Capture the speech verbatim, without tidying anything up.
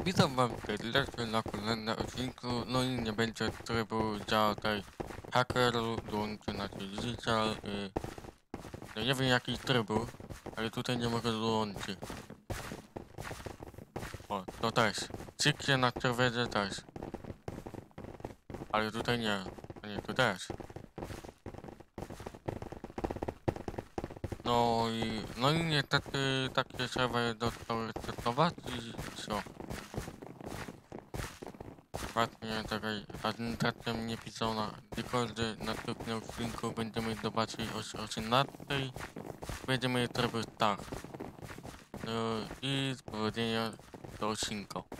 Witam was serdecznie na kolejnym odcinku. No i nie będzie trybu działał tutaj hacker, dołączy na digital. Yy, no nie wiem jaki trybu, ale tutaj nie mogę dołączyć. O, to też. Cikcie na serwerze też. Ale tutaj nie. A nie, tu też. No i, no i niestety takie serwery dostały resetować i co? Właśnie czekaj, administracja mnie pisała na Discordzie, na następnym odcinku będziemy zobaczyć o osiemnastej. Będziemy tryby tak. No i z powodzenia do odcinka.